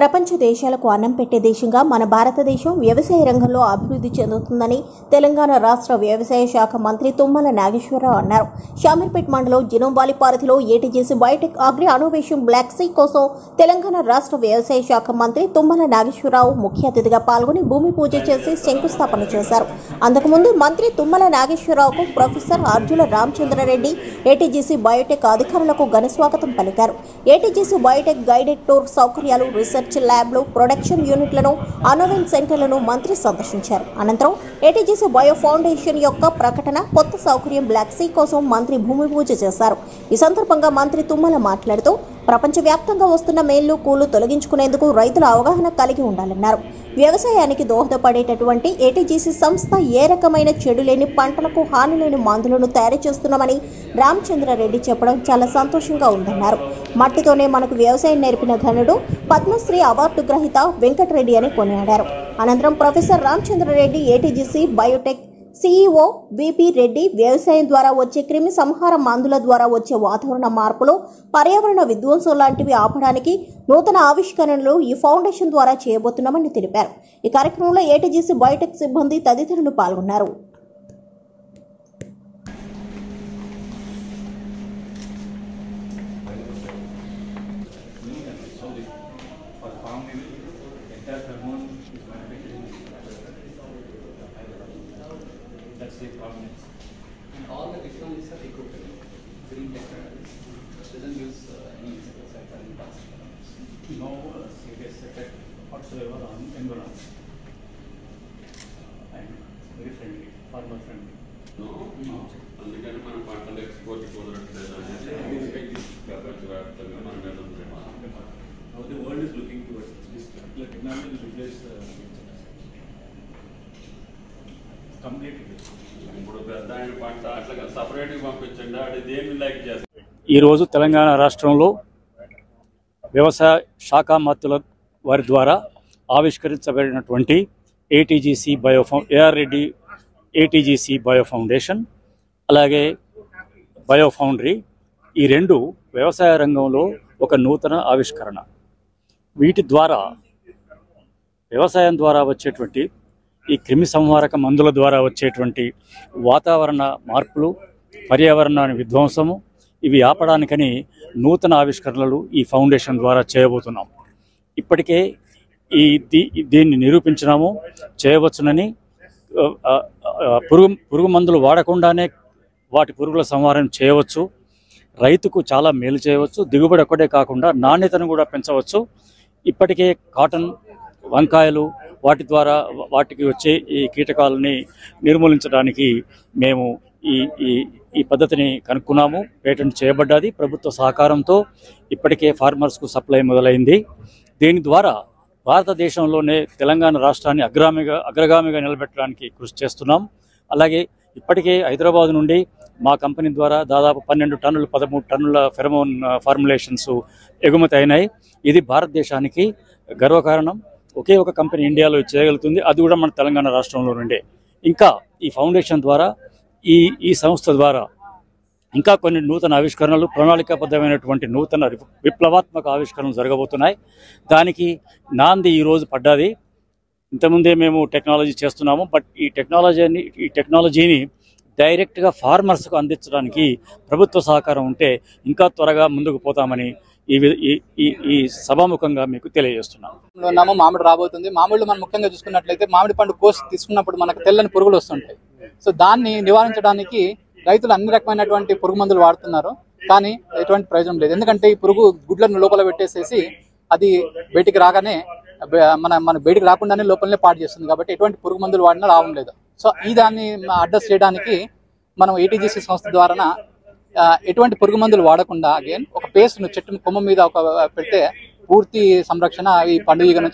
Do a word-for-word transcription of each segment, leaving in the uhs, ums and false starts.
ప్రపంచ దేశాలకు అన్నం పెట్టే దేశంగా మన భారతదేశం వ్యవసాయ రంగంలో అభివృద్ధి చెందుతుందని తెలంగాణ రాష్ట్ర వ్యవసాయ శాఖ మంత్రి తుమ్మల నాగేశ్వరరావు అన్నారు. షామీర్పేట్ మండలం జినోంబాలి పరిధిలో ATGC biotech agri innovation block C కోసం తెలంగాణ రాష్ట్ర వ్యవసాయ శాఖ మంత్రి తుమ్మల నాగేశ్వరరావు ముఖ్య అతిథిగా పాల్గొని భూమి పూజ చేసి శంకుస్థాపన చేశారు. అంతకుముందు మంత్రి తుమ్మల నాగేశ్వరరావుకు professor Arjula Ramachandra Reddy ATGC biotech అధికారులకు ఘన స్వాగతం పలికారు. ఏటీజీసీ బయోటెక్ గైడెడ్ టూర్ సౌకర్యాలు, రీసెర్చ్ ల్యాబ్లు, ప్రొడక్షన్ యూనిట్లను, అన్నోవెన్ సెంటర్లను మంత్రి సందర్శించారు. అనంతరం ఏటీజీసీ బయో ఫౌండేషన్ యొక్క ప్రకటన, కొత్త సౌకర్యం బ్లాక్ సీ కోసం మంత్రి భూమి పూజ చేశారు. ఈ సందర్భంగా మంత్రి తుమ్మల మాట్లాడుతూ ప్రపంచవ్యాప్తంగా వస్తున్న మేళ్లు, కూలు తొలగించుకునేందుకు రైతుల అవగాహన కలిగి ఉండాలన్నారు. వ్యవసాయానికి దోహదపడేటటువంటి ఏటీజీసీ సంస్థ ఏ రకమైన చెడు లేని, పంటలకు హాని లేని మందులను తయారు చేస్తున్నామని రామచంద్రారెడ్డి చెప్పడం చాలా సంతోషంగా ఉందన్నారు. మట్టితోనే మనకు వ్యవసాయం నేర్పిన ఘనుడు పద్మశ్రీ అవార్డు గ్రహీత వెంకటరెడ్డి అని కొనియాడారు. అనంతరం professor Ramachandra Reddy ATGC biotech CEO VP Reddy వ్యవసాయం ద్వారా వచ్చే క్రిమి సంహార మందుల ద్వారా వచ్చే వాతావరణ మార్పులు, పర్యావరణ విధ్వంసం లాంటివి ఆపడానికి నూతన ఆవిష్కరణలు ఈ ఫౌండేషన్ ద్వారా చేయబోతున్నామని తెలిపారు. ఈ కార్యక్రమంలో ఏటీజీసీ బయోటెక్ సిబ్బంది తదితరులు పాల్గొన్నారు. That's the problem. And all the technologies are eco-friendly. Green technologies doesn't use uh, any insecticide or any pesticides. No uh, serious effect whatsoever on environment. And very friendly, farmer friendly. No, no. అందుకని మనం పంటలు export కుదరట్లేదు అనేది ప్రపంచవ్యాప్తంగా మనం వెళ్తున్నాం. Now the world is looking towards this particular technology to replace the completely. ఇప్పుడు పెద్ద ఆయన పంట అట్లా సపరేట్గా పంపించండి, అది దేన్ని లైక్ చేస్తారు. ఈరోజు తెలంగాణ రాష్ట్రంలో వ్యవసాయ శాఖ మంత్రుల వారి ద్వారా ఆవిష్కరించబడినటువంటి ఏటీజీసీ బయో ఫౌ AR Reddy ATGC bio foundation, అలాగే బయో ఫౌండరీ, ఈ రెండు వ్యవసాయ రంగంలో ఒక నూతన ఆవిష్కరణ. వీటి ద్వారా వ్యవసాయం ద్వారా వచ్చేటువంటి ఈ క్రిమి సంహారక మందుల ద్వారా వచ్చేటువంటి వాతావరణ మార్పులు, పర్యావరణాన్ని విధ్వంసము, ఇవి ఆపడానికని నూతన ఆవిష్కరణలు ఈ ఫౌండేషన్ ద్వారా చేయబోతున్నాం. ఇప్పటికే ఈ దీన్ని నిరూపించినాము, చేయవచ్చునని. పురుగు పురుగు మందులు వాడకుండానే వాటి పురుగుల సంహారం చేయవచ్చు, రైతుకు చాలా మేలు చేయవచ్చు, దిగుబడి ఒక్కటే కాకుండా నాణ్యతను కూడా పెంచవచ్చు. ఇప్పటికే కాటన్, వంకాయలు, వాటి ద్వారా వాటికి వచ్చే ఈ కీటకాలని నిర్మూలించడానికి మేము ఈ ఈ ఈ పద్ధతిని కనుక్కున్నాము. పేటెంట్ చేయబడ్డది ప్రభుత్వ సహకారంతో. ఇప్పటికే ఫార్మర్స్కు సప్లై మొదలైంది. దీని ద్వారా భారతదేశంలోనే తెలంగాణ రాష్ట్రాన్ని అగ్రగామిగా అగ్రగామిగా నిలబెట్టడానికి కృషి చేస్తున్నాం. అలాగే ఇప్పటికే హైదరాబాద్ నుండి మా కంపెనీ ద్వారా దాదాపు పన్నెండు టన్నులు పదమూడు టన్నుల ఫెరమోన్ ఫార్ములేషన్స్ ఎగుమతి అయినాయి. ఇది భారతదేశానికి గర్వకారణం. ఒకే ఒక కంపెనీ ఇండియాలో చేయగలుగుతుంది, అది కూడా మన తెలంగాణ రాష్ట్రంలో నుండే. ఇంకా ఈ ఫౌండేషన్ ద్వారా, ఈ ఈ సంస్థ ద్వారా ఇంకా కొన్ని నూతన ఆవిష్కరణలు, ప్రణాళికాబద్ధమైనటువంటి నూతన విప్లవాత్మక ఆవిష్కరణలు జరగబోతున్నాయి. దానికి నాంది ఈరోజు పడ్డది. ఇంతకుముందే మేము టెక్నాలజీ చేస్తున్నాము, బట్ ఈ టెక్నాలజీని ఈ టెక్నాలజీని డైరెక్ట్గా ఫార్మర్స్కు అందించడానికి ప్రభుత్వ సహకారం ఉంటే ఇంకా త్వరగా ముందుకు పోతామని ఈ ఈ ఈ సభాముఖంగా మీకు తెలియజేస్తున్నాం. ఉన్నాము, మామిడి రాబోతుంది. మామిడిలో మనం ముఖ్యంగా చూసుకున్నట్లయితే మామిడి పండు కోసి తీసుకున్నప్పుడు మనకు తెల్లని పురుగులు వస్తుంటాయి. సో దాన్ని నివారించడానికి రైతులు అన్ని రకమైనటువంటి పురుగు మందులు వాడుతున్నారు, కానీ ఎటువంటి ప్రయోజనం లేదు. ఎందుకంటే ఈ పురుగు గుడ్లను లోపల పెట్టేసేసి అది బయటికి రాగానే మన మన బయటికి రాకుండానే లోపలనే పాడు చేస్తుంది. కాబట్టి ఎటువంటి పురుగు మందులు వాడినా లాభం లేదు. సో ఈ దాన్ని అడ్రస్ చేయడానికి మనం ఏటీజీసీ సంస్థ ద్వారా ఎటువంటి పురుగు మందులు వాడకుండా అగైన్ ఒక పేస్ట్ను చెట్టు కొమ్మ మీద ఒక పెడితే పూర్తి సంరక్షణ ఈ పండుగ నుంచి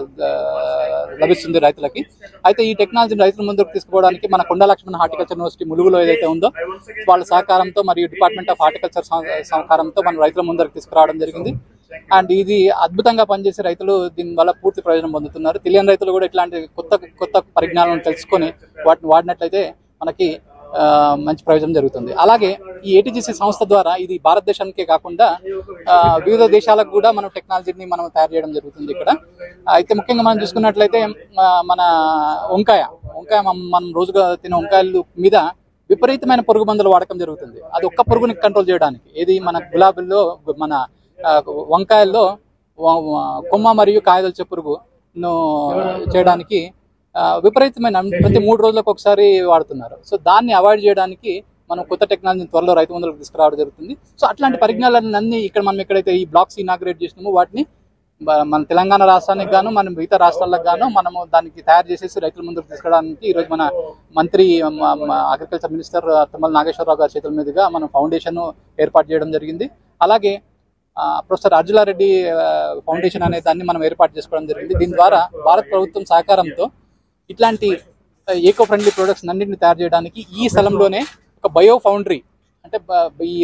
లభిస్తుంది రైతులకి. అయితే ఈ టెక్నాలజీని రైతుల ముందుకు తీసుకుపోవడానికి మన కొండా లక్ష్మణ హార్టికల్చర్ యూనివర్సిటీ ములుగులో ఏదైతే ఉందో వాళ్ళ సహకారంతో మరియు డిపార్ట్మెంట్ ఆఫ్ హార్టికల్చర్ సహకారంతో మనం రైతుల ముందరకు తీసుకురావడం జరిగింది. అండ్ ఇది అద్భుతంగా పనిచేసే రైతులు దీని వల్ల పూర్తి ప్రయోజనం పొందుతున్నారు. తెలియని రైతులు కూడా ఇట్లాంటి కొత్త కొత్త పరిజ్ఞానాలను తెలుసుకొని వాటిని వాడినట్లయితే మనకి మంచి ప్రయోజనం జరుగుతుంది. అలాగే ఈ ఏటీజీసీ సంస్థ ద్వారా ఇది భారతదేశానికే కాకుండా వివిధ దేశాలకు కూడా మనం టెక్నాలజీని మనం తయారు చేయడం జరుగుతుంది ఇక్కడ. అయితే ముఖ్యంగా మనం చూసుకున్నట్లయితే మన వంకాయ వంకాయ మనం రోజుగా తినే వంకాయలు మీద విపరీతమైన పురుగు మందుల వాడకం జరుగుతుంది. అది ఒక్క పురుగుని కంట్రోల్ చేయడానికి, ఏది మన గులాబీల్లో మన వంకాయల్లో కొమ్మ మరియు కాయదొలిచే పురుగును చేయడానికి విపరీతమైన ప్రతి మూడు రోజులకు ఒకసారి వాడుతున్నారు. సో దాన్ని అవాయిడ్ చేయడానికి మనం కొత్త టెక్నాలజీని త్వరలో రైతు ముందులకు తీసుకురావడం జరుగుతుంది. సో అట్లాంటి పరిజ్ఞానాలన్నీ ఇక్కడ మనం ఎక్కడైతే ఈ బ్లాక్స్ ఇనాగ్రేట్ చేసినామో వాటిని మన తెలంగాణ రాష్ట్రానికి గాను మన మిగతా రాష్ట్రాలకు గాను మనము దానికి తయారు చేసేసి రైతుల ముందుకు తీసుకురావడానికి ఈరోజు మన మంత్రి అగ్రికల్చర్ మినిస్టర్ తుమ్మల నాగేశ్వరరావు గారి చేతుల మీదుగా మనం ఫౌండేషన్ ఏర్పాటు చేయడం జరిగింది. అలాగే ప్రొఫెసర్ అర్జులారెడ్డి ఫౌండేషన్ అనే దాన్ని మనం ఏర్పాటు చేసుకోవడం జరిగింది. దీని ద్వారా భారత ప్రభుత్వం సహకారంతో ఇట్లాంటి ఈకో ఫ్రెండ్లీ ప్రొడక్ట్స్ అన్నింటిని తయారు చేయడానికి ఈ స్థలంలోనే ఒక బయో ఫౌండరీ అంటే ఈ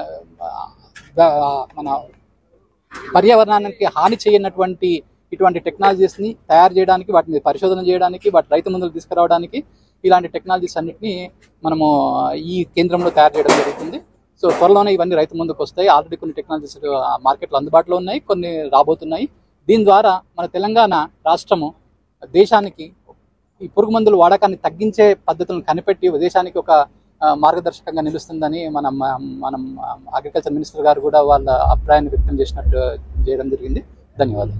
మన పర్యావరణానికి హాని చేయనటువంటి ఇటువంటి టెక్నాలజీస్ని తయారు చేయడానికి, వాటిని పరిశోధన చేయడానికి, వాటి రైతు ముందుకు తీసుకురావడానికి ఇలాంటి టెక్నాలజీస్ అన్నింటినీ మనము ఈ కేంద్రంలో తయారు చేయడం జరుగుతుంది. సో త్వరలోనే ఇవన్నీ రైతు ముందుకు వస్తాయి. ఆల్రెడీ కొన్ని టెక్నాలజీస్ మార్కెట్లో అందుబాటులో ఉన్నాయి, కొన్ని రాబోతున్నాయి. దీని ద్వారా మన తెలంగాణ రాష్ట్రము దేశానికి ఈ పురుగు మందుల వాడకాన్ని తగ్గించే పద్ధతులను కనిపెట్టి దేశానికి ఒక మార్గదర్శకంగా నిలుస్తుందని మనం మనం అగ్రికల్చర్ మినిస్టర్ గారు కూడా వాళ్ళ అభిప్రాయాన్ని వ్యక్తం చేసినట్టు చేయడం జరిగింది. ధన్యవాదాలు.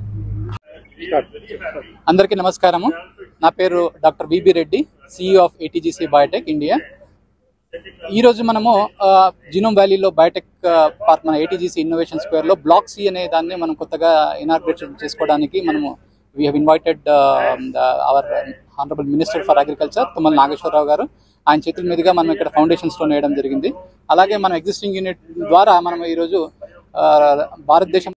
అందరికీ నమస్కారము. నా పేరు doctor VB Reddy, CEO of ATGC biotech India. ఈరోజు మనము జినోమ్ వ్యాలీలో బయోటెక్ పార్క్ మన ఏటీజీసీ ఇన్నోవేషన్ స్క్వేర్లో బ్లాక్ సి అనే దాన్ని మనం కొత్తగా ఇనాగ్రేట్ చేసుకోవడానికి మనము we have invited uh, the, our honorable minister for agriculture Tummala Nageswararao గారు, ఆయన చేతుల మీదుగా మనం ఇక్కడ ఫౌండేషన్ స్టోన్ వేయడం జరిగింది. అలాగే మనం ఎగ్జిస్టింగ్ యూనిట్ ద్వారా మనం ఈరోజు భారతదేశం